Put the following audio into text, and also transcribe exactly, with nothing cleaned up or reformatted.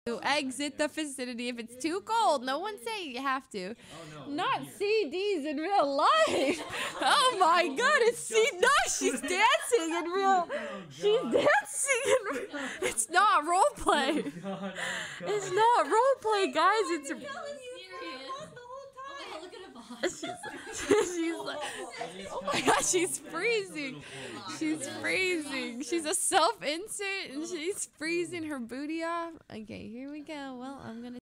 exit the vicinity if it's too cold. No one's saying you have to. Oh, no. Not C Ds in real life. Oh my god, it's C. No, she's dancing in real. She's dancing in real. It's not role play. It's not role play, guys. It's. She's like, she's like, oh my god, she's freezing. She's freezing. She's a self-insert and she's freezing her booty off. Okay, here we go. Well, I'm gonna.